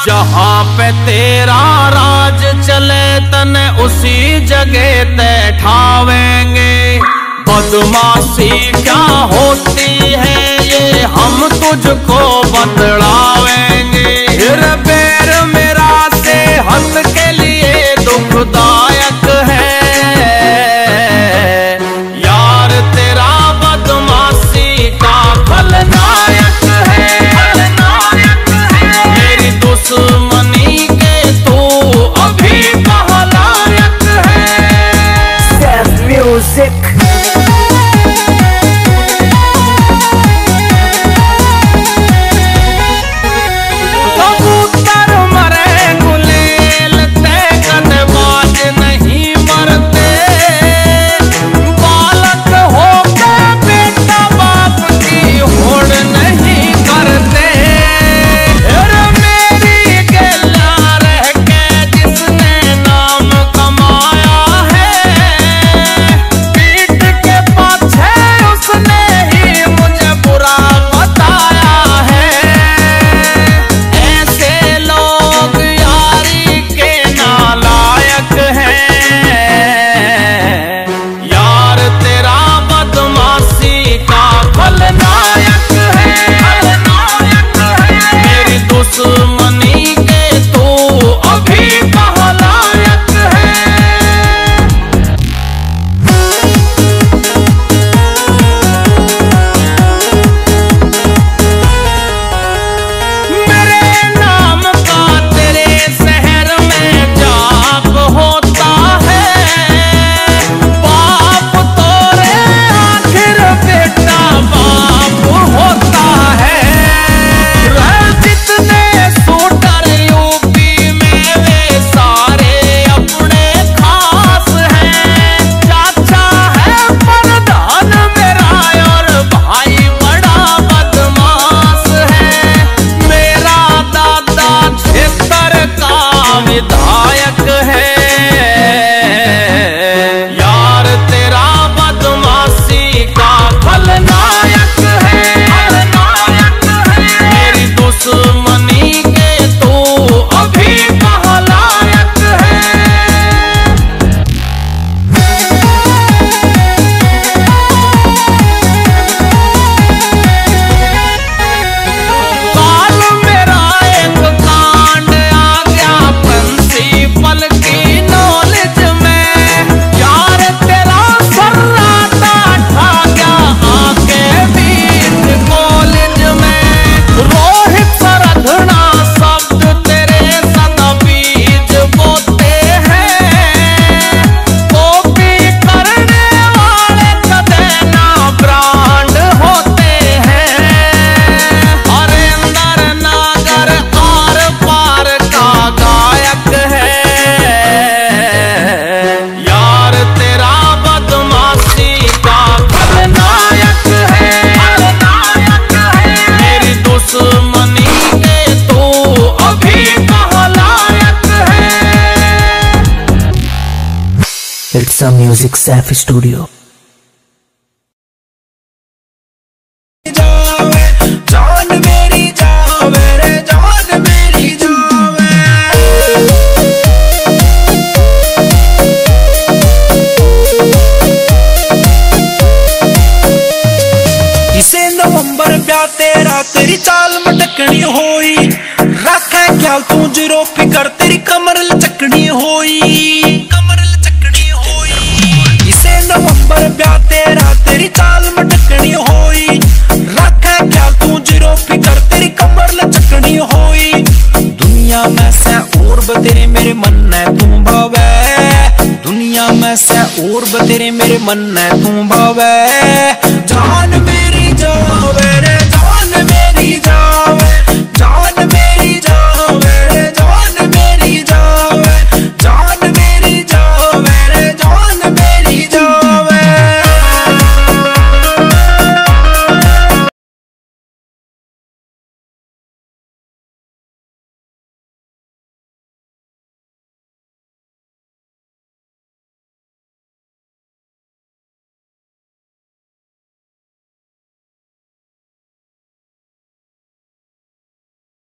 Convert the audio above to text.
जहाँ पे तेरा राज चले तने उसी जगह ते ठावेंगे। बदमाशी क्या होती है ये हम तुझको बतलावेंगे। फिर बैर मेरा सेहत के लिए दुखदायक है यार, तेरा बदमाशी का खलनायक है। मेरी दुश्मनी के तू अभी लायक है। Self Music। दुश्मनी के तू अभी लायक है। मेरे नाम का तेरे शहर में जाप होता है। बाप तो रे आखिर बेटा बाप होता है। विधायक है यार, तेरा बदमाशी का खलनायक है। मेरी दुश्मनी के तू अभी लायक है। काल मेरा एक कांड आ गया प्रिंसिपल की नॉलेज में यार, तेरा सन्नाटा ठा गया आके बीच कॉलेज में। रोहित सरधना शब्द तेरे सदा बीज बोते हैं। कॉपी करने वाले कदे ना ब्रांड होते हैं। अरे अंदर नागर आर पार का गायक है यार, तेरा बदमाशी का खलनायक है। मेरी दुश्मनी के तू अभी लायक है। It's a Music Safe Studio। जान मेरी जावे रे जान मेरी जावे। इसे नवंबर ब्याह तेरा तेरी चाल मटकनी होई। रखे ख्याल तू जीरो फिकर तेरी कमर लचकनी होई। इसे नवंबर ब्याह तेरा तेरी चाल मटकनी होई। रखे ख्याल तू जीरो फिकर तेरी कमर लचकनी होई। दुनिया में से और बतेरे मेरे मन ने तू भावे। दुनिया में से और बतेरे मेरे मन ने तू भावे।